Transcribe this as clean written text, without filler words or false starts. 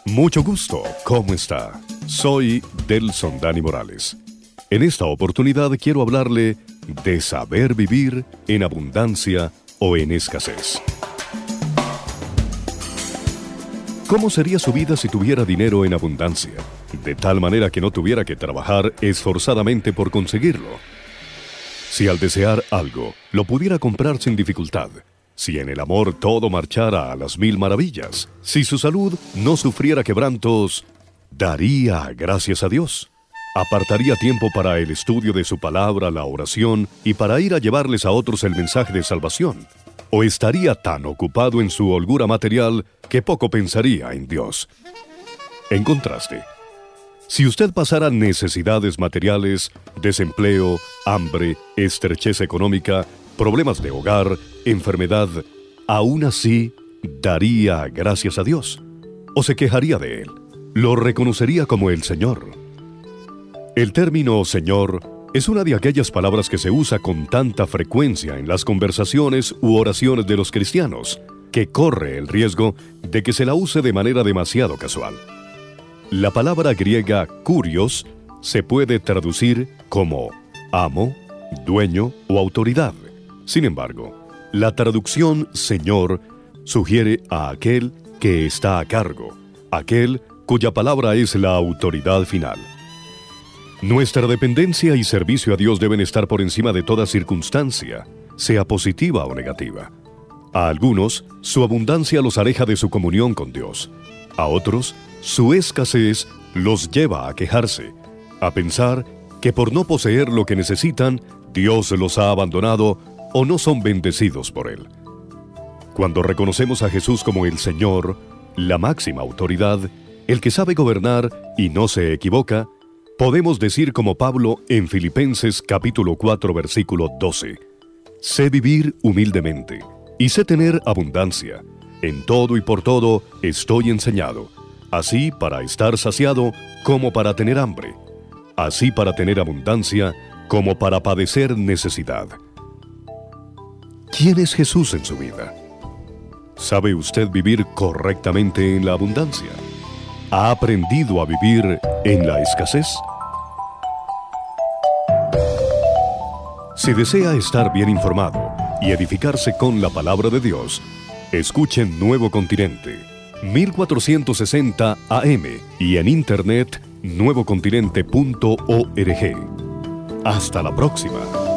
Mucho gusto, ¿cómo está? Soy Delson Dani Morales. En esta oportunidad quiero hablarle de saber vivir en abundancia o en escasez. ¿Cómo sería su vida si tuviera dinero en abundancia? De tal manera que no tuviera que trabajar esforzadamente por conseguirlo. Si al desear algo, lo pudiera comprar sin dificultad. Si en el amor todo marchara a las mil maravillas. Si su salud no sufriera quebrantos, daría gracias a Dios. Apartaría tiempo para el estudio de su palabra, la oración y para ir a llevarles a otros el mensaje de salvación. ¿O estaría tan ocupado en su holgura material que poco pensaría en Dios? En contraste, si usted pasara necesidades materiales, desempleo, hambre, estrechez económica, problemas de hogar, enfermedad, aún así daría gracias a Dios. ¿O se quejaría de Él? ¿Lo reconocería como el Señor? El término Señor es una de aquellas palabras que se usa con tanta frecuencia en las conversaciones u oraciones de los cristianos, que corre el riesgo de que se la use de manera demasiado casual. La palabra griega kurios se puede traducir como amo, dueño o autoridad. Sin embargo, la traducción Señor sugiere a aquel que está a cargo, aquel cuya palabra es la autoridad final. Nuestra dependencia y servicio a Dios deben estar por encima de toda circunstancia, sea positiva o negativa. A algunos, su abundancia los aleja de su comunión con Dios. A otros, su escasez los lleva a quejarse, a pensar que por no poseer lo que necesitan, Dios los ha abandonado o no son bendecidos por Él. Cuando reconocemos a Jesús como el Señor, la máxima autoridad, el que sabe gobernar y no se equivoca, podemos decir como Pablo en Filipenses capítulo 4 versículo 12: sé vivir humildemente y sé tener abundancia. En todo y por todo estoy enseñado, así para estar saciado como para tener hambre, así para tener abundancia como para padecer necesidad. ¿Quién es Jesús en su vida? ¿Sabe usted vivir correctamente en la abundancia? ¿Ha aprendido a vivir en la escasez? Si desea estar bien informado y edificarse con la palabra de Dios, escuchen Nuevo Continente, 1460 AM y en internet nuevocontinente.org. Hasta la próxima.